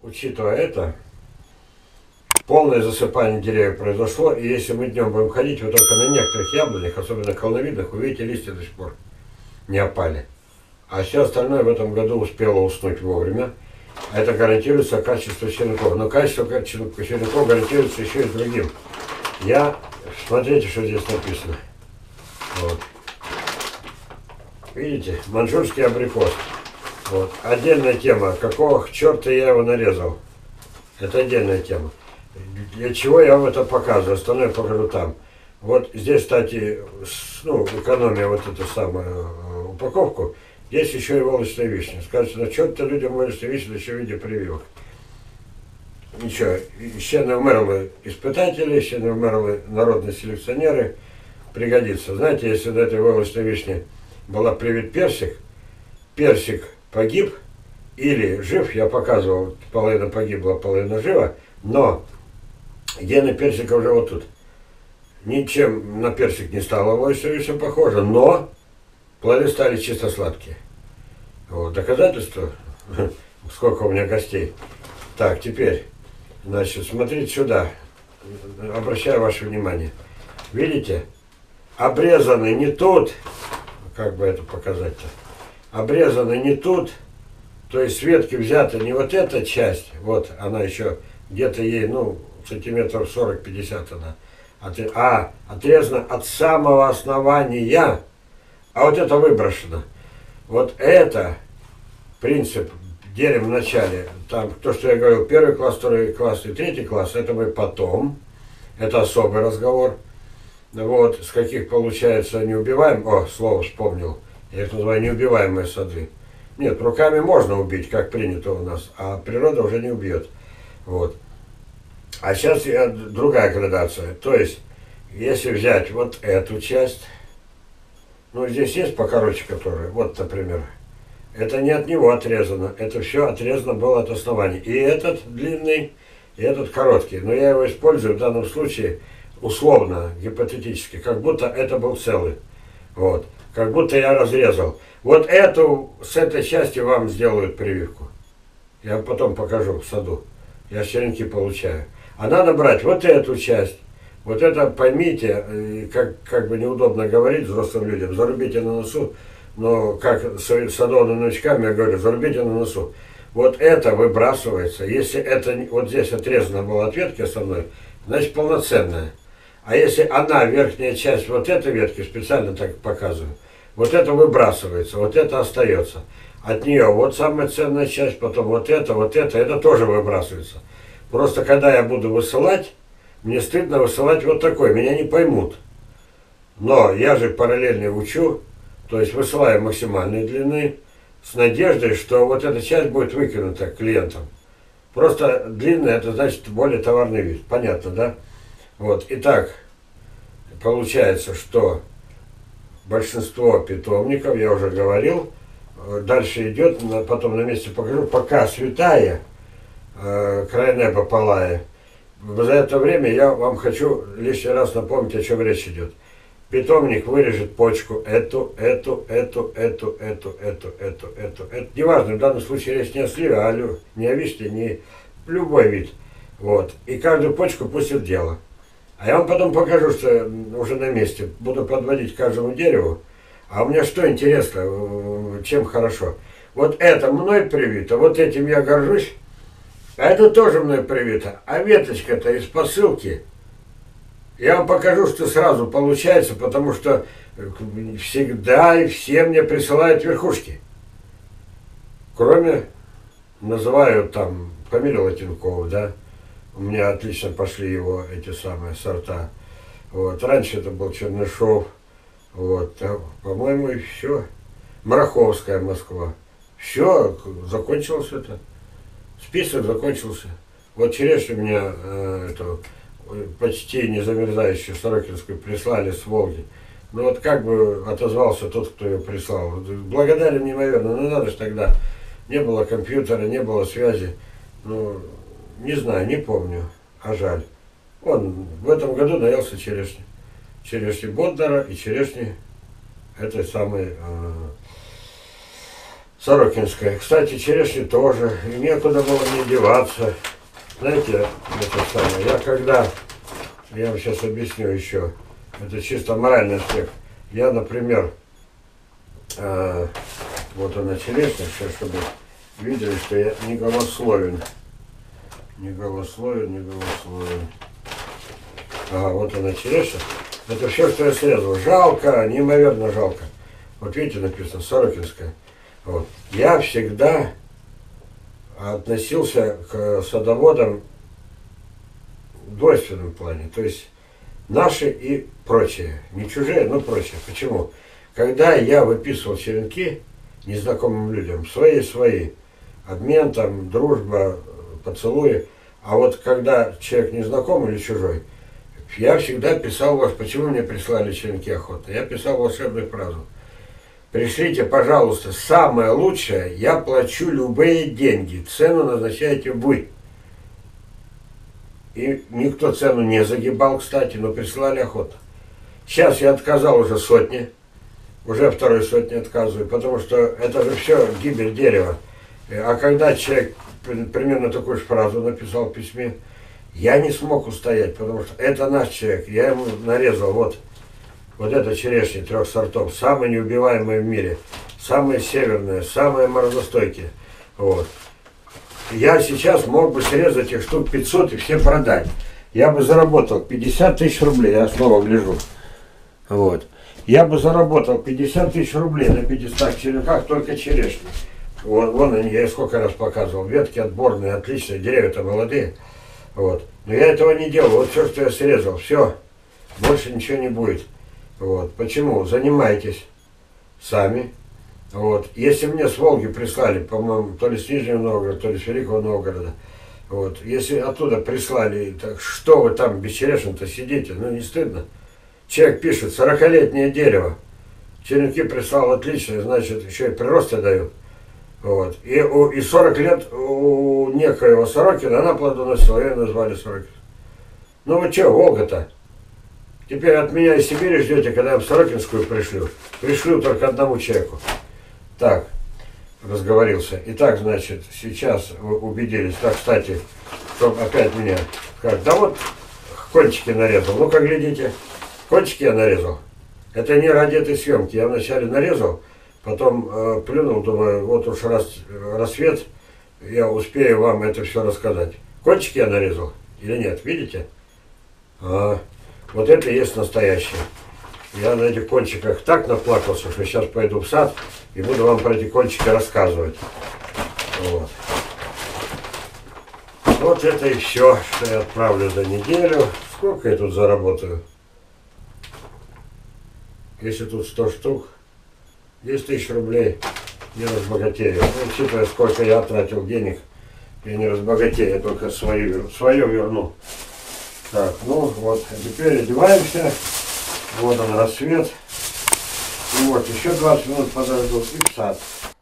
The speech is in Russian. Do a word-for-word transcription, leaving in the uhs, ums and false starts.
учитывая это, полное засыпание деревьев произошло, и если мы днем будем ходить, вы только на некоторых яблонях, особенно колоновидных, увидите, листья до сих пор не опали. А все остальное в этом году успело уснуть вовремя. Это гарантируется качество черенков. Но качество черенков гарантируется еще и другим. Я, смотрите, что здесь написано. Вот. Видите, маньчжурский абрикос. Вот. Отдельная тема. Какого черта я его нарезал? Это отдельная тема. Для чего я вам это показываю? Остальное покажу там. Вот здесь, кстати, ну, экономия вот эту самую упаковку. Здесь еще и волочная вишня. Скажете, ну что-то людям волочная вишня еще в виде прививок. Ничего, ще не вмерли испытатели, ще не вмерли народные селекционеры. Пригодится. Знаете, если до этой волочной вишни была привит персик, персик погиб или жив, я показывал, половина погибла, половина жива, но гены персика уже вот тут. Ничем на персик не стало волочная вишня похоже, но плоды стали чисто сладкие. Вот, доказательство, сколько у меня гостей. Так, теперь, значит, смотрите сюда, обращаю ваше внимание. Видите, обрезаны не тут, как бы это показать-то, обрезаны не тут, то есть с ветки взята не вот эта часть, вот она еще где-то ей, ну, сантиметров сорок-пятьдесят она, а отрезана от самого основания. А вот это выброшено. Вот это принцип делим в начале. Там то, что я говорил, первый класс, второй класс и третий класс, это мы потом. Это особый разговор. Вот, с каких получается неубиваем. О, слово вспомнил. Я их называю неубиваемые сады. Нет, руками можно убить, как принято у нас, а природа уже не убьет. Вот. А сейчас я, другая градация. То есть, если взять вот эту часть. Ну, здесь есть покороче, которые, вот, например, это не от него отрезано, это все отрезано было от основания. И этот длинный, и этот короткий. Но я его использую в данном случае условно, гипотетически, как будто это был целый. Вот. Как будто я разрезал. Вот эту, с этой части вам сделают прививку. Я вам потом покажу в саду. Я черенки получаю. А надо брать вот эту часть. Вот это поймите, как, как бы неудобно говорить взрослым людям, зарубите на носу, но как с садовыми новичками я говорю, зарубите на носу. Вот это выбрасывается, если это вот здесь отрезана была от ветки основной, значит полноценная. А если она, верхняя часть вот этой ветки, специально так показываю, вот это выбрасывается, вот это остается. От нее вот самая ценная часть, потом вот это, вот это, это тоже выбрасывается. Просто когда я буду высылать, мне стыдно высылать вот такой, меня не поймут. Но я же параллельно учу, то есть высылаю максимальной длины, с надеждой, что вот эта часть будет выкинута клиентам. Просто длинная, это значит более товарный вид. Понятно, да? Вот, итак, получается, что большинство питомников, я уже говорил, дальше идет, потом на месте покажу, пока святая, э, край неба палая. За это время я вам хочу лишний раз напомнить, о чем речь идет. Питомник вырежет почку, эту, эту, эту, эту, эту, эту, эту, эту, эту. Неважно, в данном случае речь не о сливе, а не о вишне, не любой вид. Вот. И каждую почку пустит дело. А я вам потом покажу, что уже на месте. Буду подводить к каждому дереву. А у меня что интересно, чем хорошо? Вот это мной привито, вот этим я горжусь. А это тоже мной привито. А веточка-то из посылки. Я вам покажу, что сразу получается, потому что всегда и все мне присылают верхушки. Кроме, называют там фамилию Латинкова, да. У меня отлично пошли его эти самые сорта. Вот. Раньше это был Чернышов. Вот. А, по-моему, и все. Мараховская Москва. Все, закончилось это. Список закончился. Вот черешню у меня э, эту, почти не замерзающую Сорокинскую прислали с Волги. Ну вот как бы отозвался тот, кто ее прислал. Благодарен неимоверно. Ну надо же тогда. Не было компьютера, не было связи. Ну, не знаю, не помню. А жаль. Он в этом году наелся черешни. Черешни Боднара и черешни этой самой... Э, Сорокинская. Кстати, черешни тоже. И некуда было мне деваться. Знаете, это самое. Я когда, я вам сейчас объясню еще, это чисто моральный аспект. Я, например, э, вот она черешня, сейчас, чтобы видели, что я не голословен. Не голословен, не голословен. Ага, вот она черешня. Это все, что я срезал. Жалко, неимоверно жалко. Вот видите, написано Сорокинская. Вот. Я всегда относился к садоводам в двойственном плане. То есть наши и прочие. Не чужие, но прочие. Почему? Когда я выписывал черенки незнакомым людям, свои-свои, обмен, там, дружба, поцелуи. А вот когда человек незнакомый или чужой, я всегда писал вас, почему мне прислали черенки охотно. Я писал волшебную фразу. Пришлите, пожалуйста, самое лучшее, я плачу любые деньги. Цену назначаете вы. И никто цену не загибал, кстати, но прислали охотно. Сейчас я отказал уже сотни. Уже второй сотни отказываю, потому что это же все гибель дерева. А когда человек примерно такую же фразу написал в письме, я не смог устоять, потому что это наш человек. Я ему нарезал вот, вот это черешни трех сортов, самые неубиваемые в мире, самые северные, самые морозостойкие. Вот. Я сейчас мог бы срезать их штук пятьсот и все продать. Я бы заработал пятьдесят тысяч рублей, я снова гляжу. Вот. Я бы заработал пятьдесят тысяч рублей на пятистах черенках только черешни. Вот, вон они, я их сколько раз показывал. Ветки отборные, отличные, деревья-то молодые. Вот. Но я этого не делал. Вот все, что я срезал, все. Больше ничего не будет. Вот. Почему? Занимайтесь сами. Вот. Если мне с Волги прислали, по-моему, то ли с Нижнего Новгорода, то ли с Великого Новгорода, вот. Если оттуда прислали, так что вы там без черешен-то сидите? Ну, не стыдно? Человек пишет, сорокалетнее дерево. Черенки прислал отличные, значит, еще и приросты дают. Вот. И, у, и сорок лет у некоего Сорокина она плодоносила, ее назвали Сорокин. Ну вы что, Волга-то? Теперь от меня из Сибири ждете, когда я в Сорокинскую пришлю. Пришлю только одному человеку. Так, разговорился. Итак, значит, сейчас вы убедились. Так, кстати, чтобы опять меня скажут, да вот кончики нарезал. Ну-ка, глядите. Кончики я нарезал. Это не ради этой съемки. Я вначале нарезал, потом э, плюнул, думаю, вот уж раз, рассвет, я успею вам это все рассказать. Кончики я нарезал или нет, видите? А, вот это и есть настоящее. Я на этих кончиках так наплакался, что сейчас пойду в сад и буду вам про эти кончики рассказывать. Вот. Вот это и все, что я отправлю за неделю. Сколько я тут заработаю? Если тут сто штук, десять тысяч рублей, не разбогатею. Ну, учитывая, сколько я тратил денег, я не разбогатею, я только свою, свое верну. Так, ну вот, а теперь одеваемся. Вот он, рассвет. И вот, еще двадцать минут подожду и в сад.